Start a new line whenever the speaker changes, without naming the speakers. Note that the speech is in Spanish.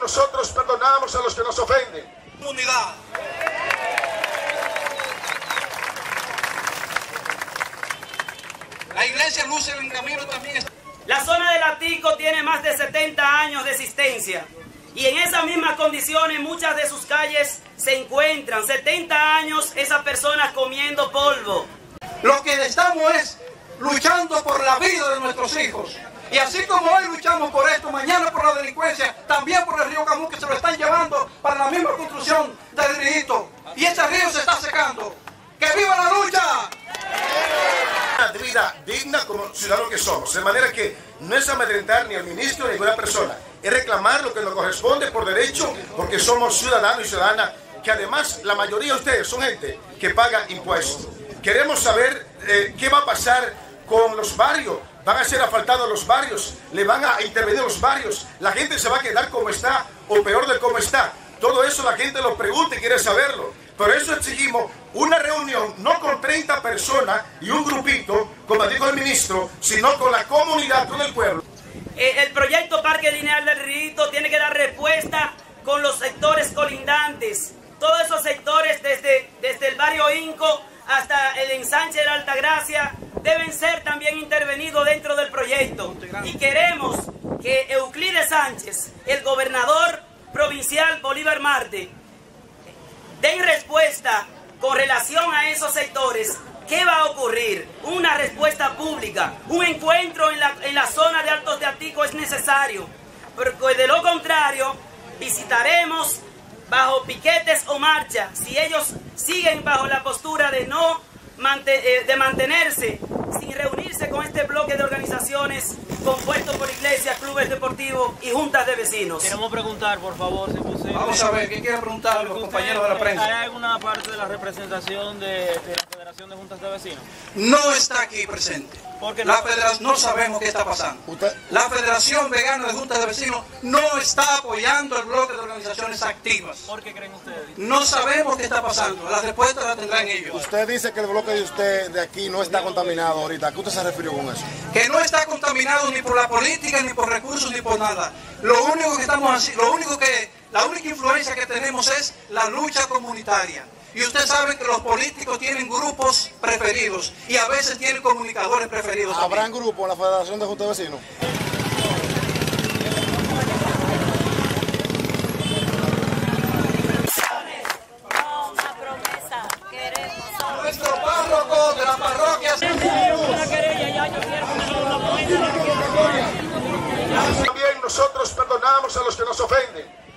nosotros perdonamos a los que nos ofenden.
Unidad. La iglesia Luz en Camino también está.
La zona del Atico tiene más de 70 años de existencia y en esas mismas condiciones muchas de sus calles se encuentran. 70 años esas personas comiendo polvo.
Lo que estamos es luchando por la vida de nuestros hijos. Y así como hoy luchamos por esto, mañana por la delincuencia, también por el río Camus, que se lo están llevando para la misma construcción del río. Y ese río se está secando. ¡Que viva la lucha!
De vida digna como ciudadanos que somos, de manera que no es amedrentar ni al ministro ni a ninguna persona, es reclamar lo que nos corresponde por derecho, porque somos ciudadanos y ciudadanas, que además la mayoría de ustedes son gente que paga impuestos. Queremos saber qué va a pasar con los barrios. Van a ser asfaltados los barrios, le van a intervenir los barrios, la gente se va a quedar como está o peor de como está. Todo eso la gente lo pregunta y quiere saberlo. Por eso exigimos una reunión, no con 30 personas y un grupito, como dijo el ministro, sino con la comunidad, con el pueblo.
El proyecto Parque Lineal del Río tiene que dar respuesta con los sectores colindantes. Todos esos sectores, desde el barrio Inco hasta el ensanche de la Altagracia, deben ser también intervenidos dentro del proyecto. Y queremos que Euclides Sánchez, el gobernador provincial Bolívar Marte, den respuesta con relación a esos sectores. ¿Qué va a ocurrir? Una respuesta pública, un encuentro en la zona de Altos de Atico es necesario, porque de lo contrario visitaremos bajo piquetes o marcha. Si ellos siguen bajo la postura de mantenerse sin reunirse con este bloque de organizaciones compuesto por iglesias, clubes deportivos y juntas de vecinos.
Queremos preguntar, por favor, si posible.
Vamos a ver, ¿qué quiere preguntar a los compañeros de la prensa?
¿Hay alguna parte de la representación de la Federación de Juntas de Vecinos?
No está aquí presente.
Porque
la federación, no sabemos qué está pasando. La Federación Vegana de Juntas de Vecinos no está apoyando el bloque de organizaciones activas.
¿Por qué creen ustedes?
No sabemos qué está pasando. La respuesta la tendrán ellos.
Usted dice que el bloque de usted de aquí no está contaminado ahorita. ¿A qué usted se refirió con eso?
Que no está contaminado ni por la política, ni por recursos, ni por nada. Lo único que estamos haciendo, la única influencia que tenemos es la lucha comunitaria. Y usted sabe que los políticos tienen grupos preferidos y a veces tienen comunicadores preferidos.
¿Habrán grupos en la Federación de Juntas de Vecinos?
Nuestro párroco de la parroquia.
También nosotros perdonamos a los que nos ofenden.